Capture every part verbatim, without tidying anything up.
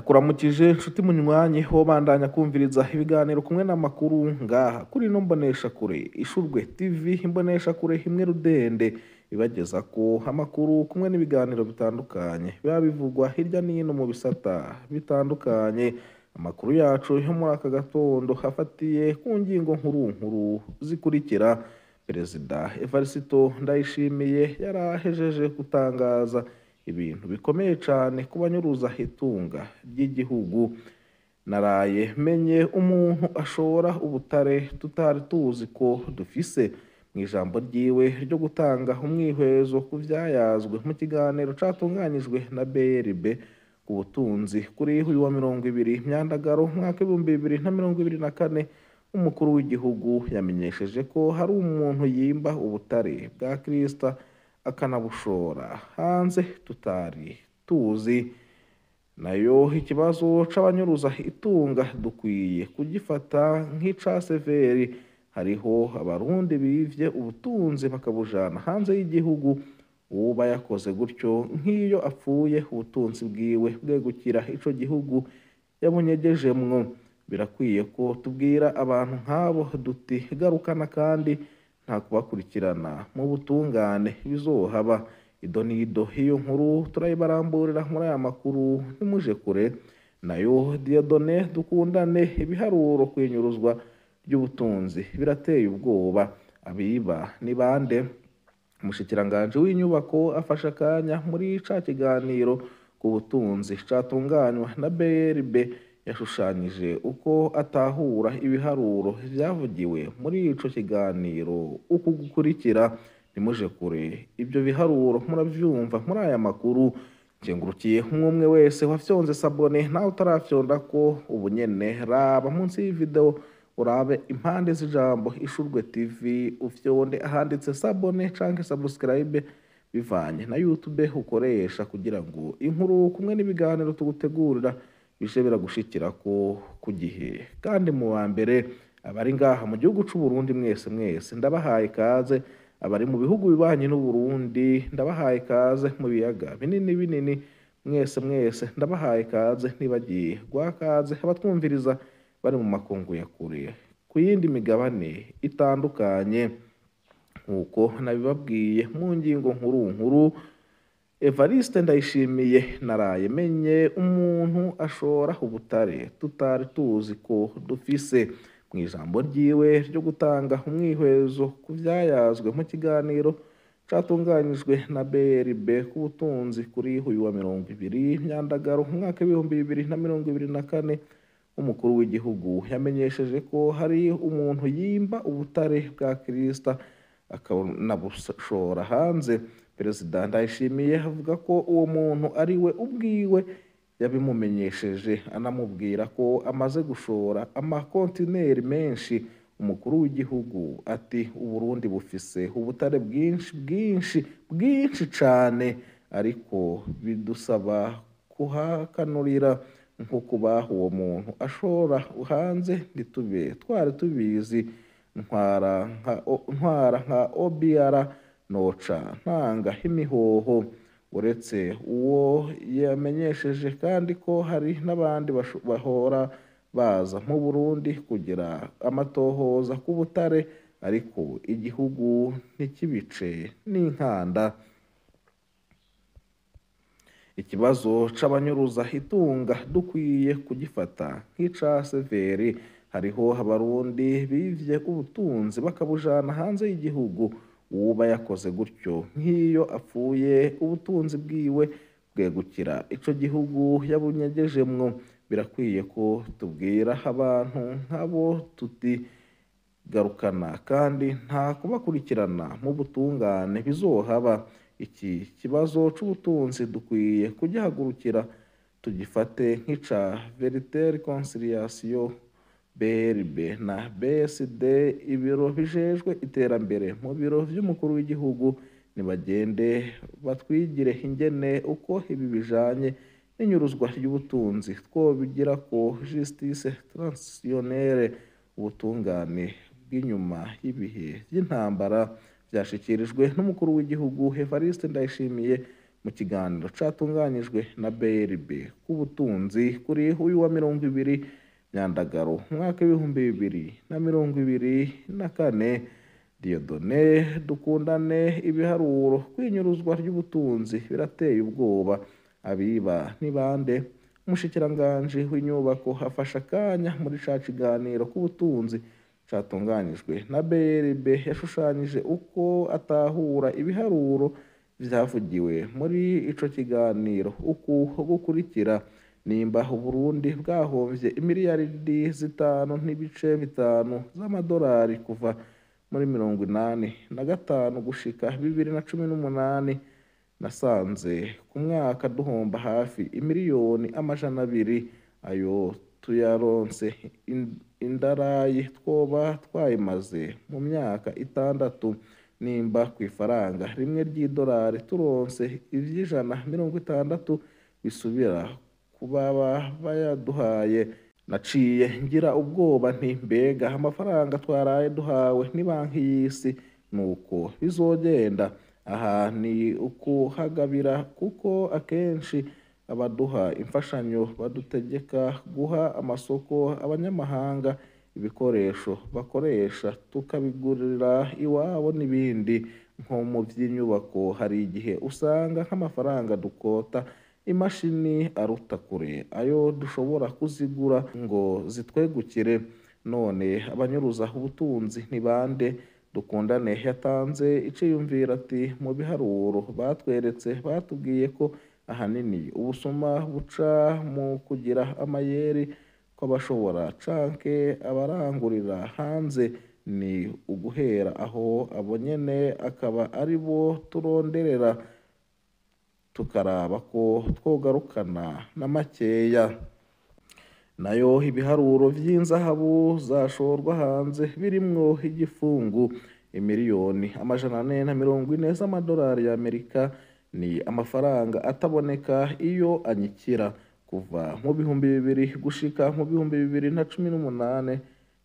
ndakuramukije nshuti munywanyi wobandanya kumviriza ibiganiro kumwe n'amakuru ngaha kuri no mbonesha kure ishurwe tv imbonesha kure imwe rudende ibageza ko amakuru kumwe n'ibiganiro bitandukanye biba bivugwa hirya n'ino mu bisata bitandukanye. Amakuru yacu yo muri aka gatondo hafatiye ku ngingo nkuru nkuru zikurikira. Perezida Evariste Ndayishimiye yarahejeje gutangaza ibintu bikomeye cyane ku banyuruza itunga ry'igihugu. Naraye menye umuntu ashora ubutare tutari tuzi ko dufise mu ijambo ryiwe ryo gutanga umwihwezo ku vyayazwe mu kiganiro catunganyijwe na B R B ku butunzi kuri uyu wa mirongo ibiri Myandagaro mwaka w'ibihumbi bibiri na mirongo ibiri na kane. Umukuru w'igihugu yamenyesheje ko hari umuntu yimba ubutare bwa Krista akanabushora hanze tutari tuzi. Nayo ikibazo c'abanyuruza itunga dukwiye kugifata nk'ica severi. Hariho abarundi bivye ubutunzi bakabujana hanze y'igihugu. Uba yakoze gutyo nk'iyo apfuye ubutunzi bwiwe bwegukira ico gihugu yabunyegejemwo. Birakwiye ko tubwira abantu nk'abo duti garukana kandi nta kubakurikirana mu butungane bizohaba. Ido nido hiyo nkuru turayibaramburira muri aya makuru ntimuje kure. Nayo Dieudonné Dukundane, ibiharuro kwinyuruzwa ry'ubutunzi birateye ubwoba. Abiba ni bande? Umushikiranganje w'inyubako afasha akanya muri ca kiganiro ku butunzi catunganywa na B R B yashushanyije uko atahura ibiharuro vyavugiwe muri ico kiganiro uku gukurikira. Nimuje kure ibyo biharuro muravyumva muri aya makuru. Ngengurukiye umwe wese wafyonze sabone nawe utarafyonda ko ubunyene raba munsi y'ivideo urabe impande z'ijambo ishurwe tv ufyonde ahanditse sabone canke subscribe bivanye na YouTube ukoresha kugira ngo inkuru kumwe n'ibiganiro tugutegurira bije biragushikira ko ku gihe kandi mu wa mbere. Abari ngaha mu gihugu c'u Burundi mwese mwese ndabahaye kaze. Abari mu bihugu bibanye n'u Burundi ndabahaye kaze. Mu biyaga binini binini mwese mwese ndabahaye kaze. Nibagiye gwa kaze abatwumviriza bari mu makungu ya kure ku yindi migabane itandukanye. Nkuko nabibabwiye mu ngingo nkuru nkuru, Evariste Ndayishimiye naraye menye umuntu ashora ubutare tutari tuzi ko dufise mu ijambo ryiwe ryo gutanga umwihwezo ku vyayazwe mu kiganiro catunganyijwe na B R B ku butunzi kuri uyu wa mirongo ibiri Myandagaro mwaka w'ibihumbi bibiri na mirongo ibiri na kane. Umukuru w'igihugu yamenyesheje ko hari umuntu yimba ubutare bwa Krista akanabushora hanze. Perezida Ndayishimiye avuga ko uwo muntu ari we ubwiwe yabimumenyesheje, anamubwira ko amaze gushora amakontineri menshi. Umukuru w'igihugu ati Uburundi bufise ubutare bwinshi bwinshi bwinshi cane, ariko bidusaba kuhakanurira nko kubaha uwo muntu ashora hanze ntitube twari tubizi. Ntwara nka ntwara nka O B R noca ntanga imihoho. Uretse uwo yamenyesheje kandi ko hari n'abandi bahora baza mu Burundi kugira amatohoza ku butare, ariko igihugu ntikibice n'inkanda. Ikibazo c'abanyuruza itunga dukwiye kugifata nk'ica severi. Hariho abarundi bivye ubutunzi bakabujana hanze y'igihugu. Uba yakoze gutyo nk'iyo apfuye ubutunzi bwiwe bwegukira ico gihugu yabunyegejemwo. Birakwiye ko tubwira abantu nk'abo tuti garukana kandi nta kubakurikirana mu butungane bizohaba. Iki kibazo c'ubutunzi dukwiye kugihagurukira tugifate nk'ica Verite Reconciliation. B R B na B S D ibiro bijejwe iterambere mu biro vy'umukuru w'igihugu nibagende batwigire ingene uko ibi bijanye n'inyuruzwa ry'ubutunzi twobigira ko justice transitionnelle, ubutungane bw'inyuma y'ibihe by'intambara. Vyashikirijwe n'umukuru w'igihugu Evariste Ndayishimiye mu kiganiro catunganyijwe na B R B k'ubutunzi kuri uyu wa mirongo ibiri Myandagaro umwaka w'ibihumbi bibiri na mirongo ibiri na kane. Dieudonné Dukundane: ibiharuro kwinyuruzwa ry'ubutunzi birateye ubwoba, abiba ni bande? Umushikiranganji w'inyubako afasha akanya muri ca kiganiro k'ubutunzi catunganyijwe na B R B yashushanyije uko atahura ibiharuro vyavugiwe muri ico kiganiro uku gukurikira: nimba Uburundi bwahomvye imiliyaridi zitanu n'ibice bitanu z'amadolari kuva muri mirongo inani na gatanu gushika bibiri na cumi n'umunani, nasanze ku mwaka duhomba hafi imiliyoni amajana abiri. Ayo tuyaronse indarayi twoba twayimaze mu myaka itandatu. Nimba ku ifaranga rimwe ry'idolari turonse ivy'ijana mirongo itandatu bisubira kubaba bayaduhaye. Naciye ngira ubwoba nti mbega amafaranga twaraye duhawe ni banki y'isi nuko bizogenda? Aha ni ukuhagabira kuko akenshi abaduha imfashanyo badutegeka guha amasoko abanyamahanga ibikoresho bakoresha tukabigurira iwabo n'ibindi. Nko mu vy'inyubako hari igihe usanga nk'amafaranga dukota imashini aruta kure ayo dushobora kuzigura ngo zitwegukire. None abanyuruza ubutunzi ni bande? Dukundane yatanze iciyumviro ati mu biharuro batweretse batubwiye ko ahanini ubusuma buca mu kugira amayeri kw'abashobora canke abarangurira hanze, ni uguhera aho abo nyene akaba ari bo turonderera tukaraba ko twogarukana na makeya. Nayo ibiharuro vy'inzahabu zashorwa hanze birimwo igifungu imiliyoni amajana ane na mirongo ine z'amadolari y'Amerika, ni amafaranga ataboneka iyo anyikira. Kuva mu bihumbi bibiri gushika mu bihumbi bibiri na cumi n'umunane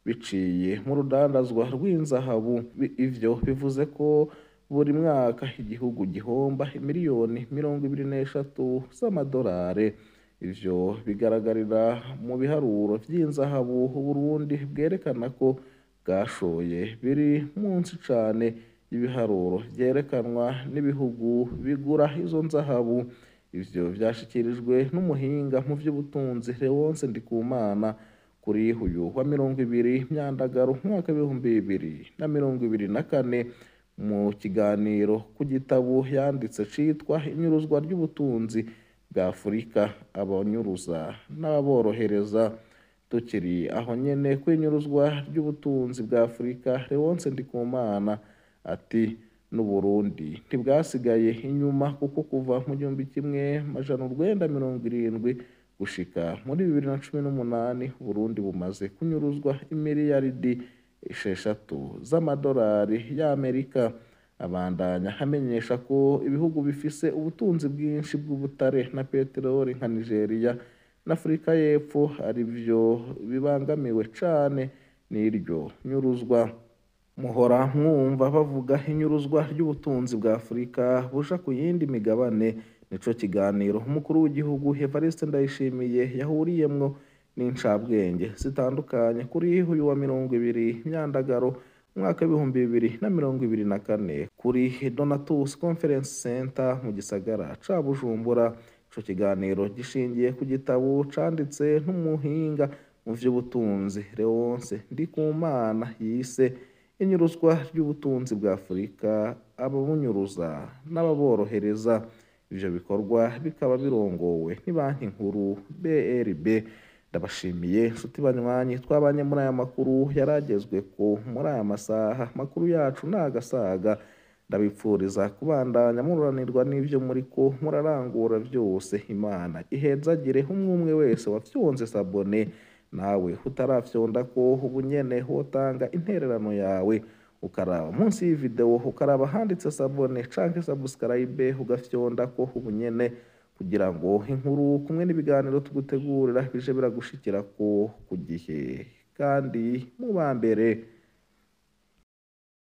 biciye mu rudandazwa rw'inzahabu. Ivyo bivuze ko buri mwaka igihugu gihomba imiliyoni mirongo ibiri n'eshatu z'amadolari. Ivyo bigaragarira mu biharuro vy'inzahabu Uburundi bwerekana ko bwashoye biri munsi cane y'ibiharuro vyerekanwa n'ibihugu bigura izo nzahabu. Ivyo vyashikirijwe n'umuhinga mu vy'ubutunzi Leonce Ndikumana kuri uyu wa mirongo ibiri Myandagaro umwaka w'ibihumbi bibiri na mirongo ibiri na kane mu kiganiro ku gitabo yanditse citwa Inyuruzwa ry'ubutunzi bwa Afurika, abanyuruza n'ababorohereza. Tukiri aho nyene kwinyuruzwa ry'ubutunzi bwa Afurika, Leonce Ndikumana ati n'Uburundi ntibwasigaye inyuma kuko kuva mu gihumbi kimwe amajana urwenda mirongo irindwi gushika muri bibiri na cumi n'umunani Uburundi bumaze kunyuruzwa imiliyaridi esheshatu z'amadolari y'Amerika. Abandanya hamenyesha ko ibihugu bifise ubutunzi bwinshi bw'ubutare na peteroli nka Nigeria na Afurika y'Epfo ari vyo bibangamiwe cane n'iryo nyuruzwa. Muhora mwumva bavuga inyuruzwa ry'ubutunzi bwa Afurika buja ku yindi migabane. Nico kiganiro umukuru w'igihugu Evariste Ndayishimiye yahuriyemwo n'incabwenge zitandukanye kuri uyu wa mirongo ibiri Myandagaro umwaka w'ibihumbi bibiri na mirongo ibiri na kane kuri Donatus Conference Center mu gisagara ca Bujumbura. Ico kiganiro gishingiye ku gitabo canditse n'umuhinga mu vy'ubutunzi Leonce Ndikumana yise Inyuruzwa ry'ubutunzi bwa Afurika, ababunyuruza n'ababorohereza. Ivyo bikorwa bikaba birongowe ni banki nkuru B R B. Ndabashimiye nshuti banywanyi twabanye muri aya makuru yaragezwe ko muri aya masaha. Makuru yacu nagasaga, ndabipfuriza kubandanya mururanirwa n'ivyo muri ko murarangura vyose. Imana ihezagire umwe umwe wese wafyonze sabone, nawe utarafyonda ko ubunyene hotanga intererano yawe ukaraba munsi y'ivideo ukaraba handitse sabone canke subscribe ugafyonda ko ubunyene kugira ngo inkuru kumwe n'ibiganiro tugutegurira bije biragushikira ko ku gihe kandi mu bambere.